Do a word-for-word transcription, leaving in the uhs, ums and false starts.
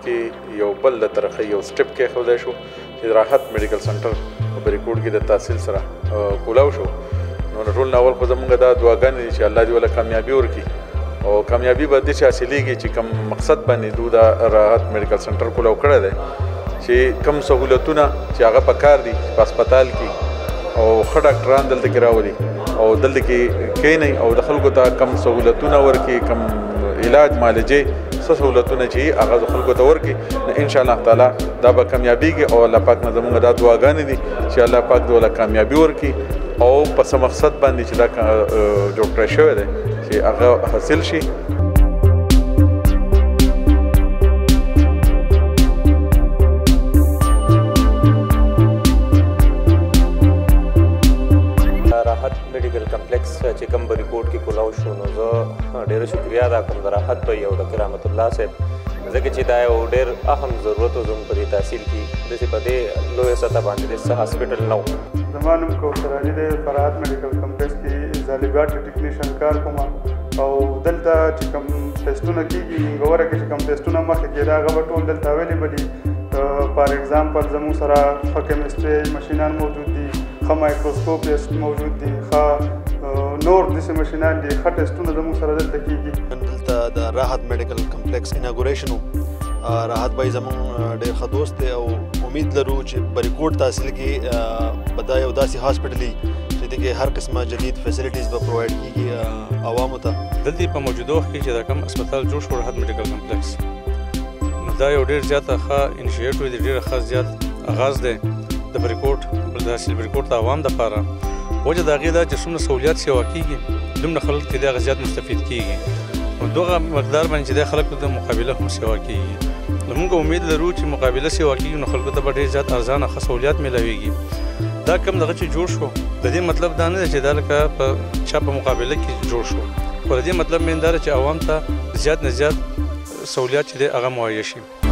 کې یو بل له طرفه یو سټپ کېښودی شو چې راحت میډیکل سنټر په بریکوټ کې د تحصیل سره کولاو شو. نو ټول نه اول خو زموږ دا دعاګانې دي چې الله دې وله کامیابي ورکړي او کامیابي به دې چې حاصلېږي چې کوم مقصد باندې دو دا راحت میډیکل سنټر کولاو کړی دی چې کوم سهولتونه چې هغه په کار دي په هسپتال کې او ښه ډاکټران دلته کې راولي او دلته کې کښېنئ او د خلکو ته کم سهولتونه ورکړي، کم علاج معالجې څه سهولتونه چې هغه د خلکو ته ورکړي. نو انشاءالله تعالی دا به کامیابیږي او الله پاک نه زموږ دا دعاګانې دي چې الله پاک دې وله کامیابي ورکړي او په څه مقصد باندې چې دا جوړ کړی شوی دی چې هغه حاصل شي. راحت میډیکل کمپلیکس چې کوم بریکوټ کې کولاو شو نو زه ډېره شکریا ادا کوم د راحت بھائی او ډاکټر رحمت الله صاحب، ځکه چې دا یو ډېر اهم ضرورت و زموږ په دې تحصیل کې داسې په دې لویه سطح باندې د څه هاسپټل نه و. زما نوم کوثر علي دی، په راحت میډیکل کمپلیکس کې د لیبارټري ټیکنیشن کار کوم او دلته چې کوم ټیسټونه کېږي منګوره کې چې کوم ټیسټونه مخکې کېده هغه به ټول دلته اویلیبل دي. فار ایگزامپل زموږ سره ښه کیمسټري مشینان موجود دي، ښه مایکروسکوپیسټ موجود دي، ښه نور داسې مشینان دي، ښه ټیسټونه زموږ سره دلته کېږي. دلته د راحت میډیکل کمپلیکس اناګوریشن و، راحت بھائی زموږ ډېر ښه دوست دی او امید لرو چې بریکوټ تحصیل کې به دا یو داسې هاسپټل وي چې دې کې هر قسمه جدید فیسلیټیز به پرووایډ کېږي عوامو ته. دلته په موجوده وخت کې چې دا کوم هسپتال جوړ شو راحت میډیکل کمپلیکس، نو دا یو ډېر زیاته ښه انیشیټیو دی، ډېر ښه زیات آغاز دی د بریکوټ د حاصل بریکوټ د عوام دپاره. وجه د هغې دا چې څومره سهولیات سیوا کېږي دومره خلک ترې هغه زیات مستفید کېږي، نو دغه مقدار باندې چې د خلکو د مقابله هم سیوا کېږي. نو موږ امید لرو چې مقابله سیوا کېږي نو خلکو ته به ډېر زیات ارزانه ښه سهولیات میلاویږي. دا کم دغه چې جوړ شو د دې مطلب دا نه دی چې دا لکه په چا په مقابله کې جوړ شو، خو د دې مطلب مین دا دی چې عوام ته زیات نه زیات سهولیات چې دی هغه مهیا شي.